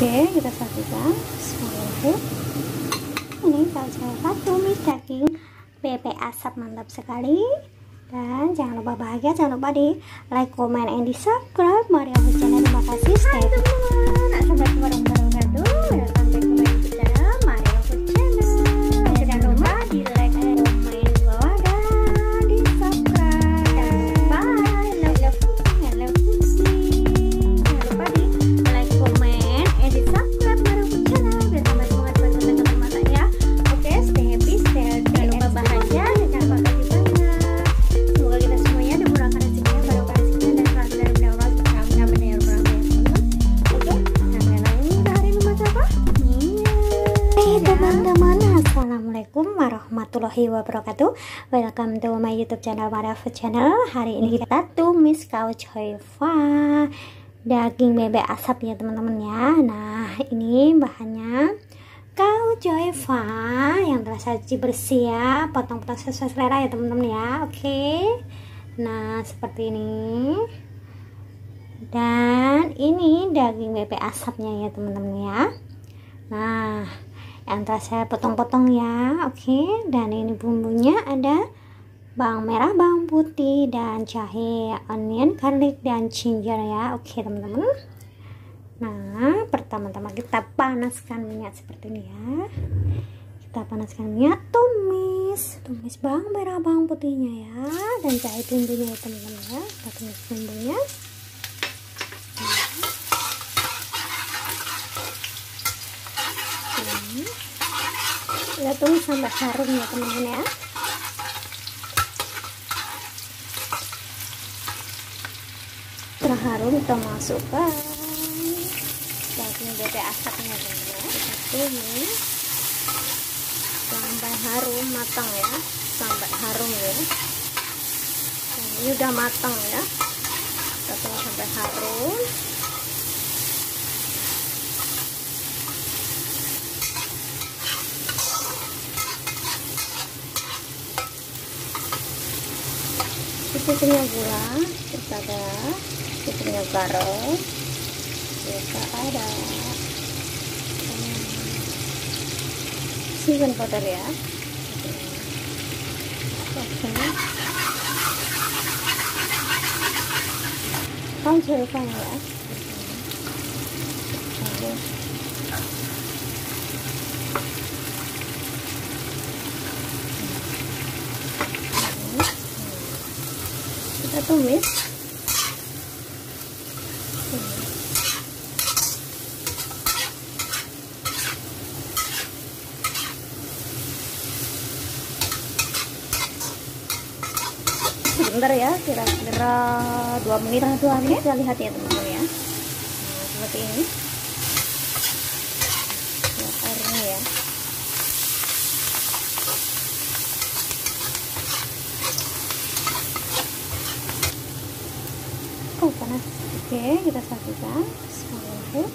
Oke, kita saksikan. Bismillahirrahmanirrahim. Ini saya tumis daging bebek asap, mantap sekali. Dan jangan lupa bahagia, jangan lupa di like, comment, and di subscribe. Mari aku channel. Terima kasih. Stay teman-teman. Assalamualaikum warahmatullahi wabarakatuh. Sampai kembali di channel Mari aku channel. Jangan lupa di like, comment di bawah dan di subscribe. Bye. Love you. Jangan lupa di like, comment, and di subscribe Mari aku channel. Biar tambah semangat buat teman-teman masak ya. Oke, stay happy, stay healthy. Jangan lupa bahagia. Jangan lupa kasih banyak. Semoga kita semuanya dimurahkan rezekinya, barokah rezekinya, dan selalu dari benda Allah subhanahu wa ta'ala. Oke, sampai lagi kita hari ini masak apa? Teman-teman, assalamualaikum warahmatullahi wabarakatuh. Welcome to my YouTube channel Mari aku channel. Hari ini kita tumis kaucoyfa daging bebek asap ya teman-teman ya. Nah, ini bahannya kaucoyfa yang telah saya cuci bersih ya, potong-potong sesuai selera ya teman-teman ya. Oke, nah seperti ini. Dan ini daging bebek asapnya ya teman-teman ya. Nah, yang telah saya potong-potong ya. Oke, dan ini bumbunya ada bawang merah, bawang putih, dan jahe, onion, garlic, dan ginger ya. Oke teman-teman. Nah, pertama-tama kita panaskan minyak seperti ini ya. Kita panaskan minyak, tumis bawang merah, bawang putihnya ya, dan jahe bumbunya ya teman-teman ya. Kita tumis bumbunya. Kita tumis sampai harum ya teman-teman ya. Setelah harum kita masukkan daging bebek asapnya teman-teman. Kita tumis sampai harum, matang ya, sampai harum ya. Nah, ini udah matang ya. Kita tunggu sampai harum. Secukupnya gula, kita ada secukupnya garam, kita ada season powder ya. Oke, kaucoyfa ya. Kita tumis. Sebentar ya, kira-kira 2 menit kita lihat ya teman-teman ya. Nah, seperti ini ya, airnya ya. Oh panas. Oke, kita saksikan. Bismillahirrahmanirrahim.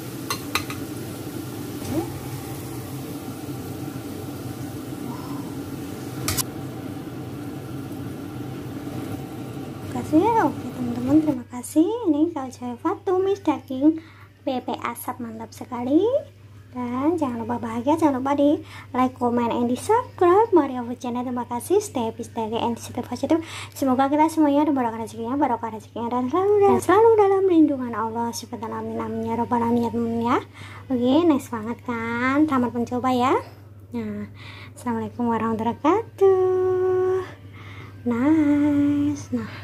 Oke teman-teman, terima kasih. Ini kaucoyfa tumis daging bebek asap, mantap sekali. Dan jangan lupa bahagia, jangan lupa di like, comment, and di subscribe Mari aku channel. Terima kasih. Stay happy, stay healthy, and stay positive. Semoga kita semuanya dimurahkan rezekinya, barokah rezekinya, dan selalu dalam lindungan Allah subhanahu wa ta'ala. Amin ya rabbal alamin ya. Oke, nice banget kan, selamat mencoba ya. Nah, assalamualaikum warahmatullahi wabarakatuh. Nice. Nah,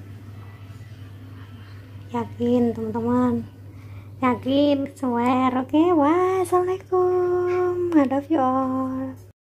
yakin teman-teman, yakin, swear. Oke, wassalamualaikum, I love you all.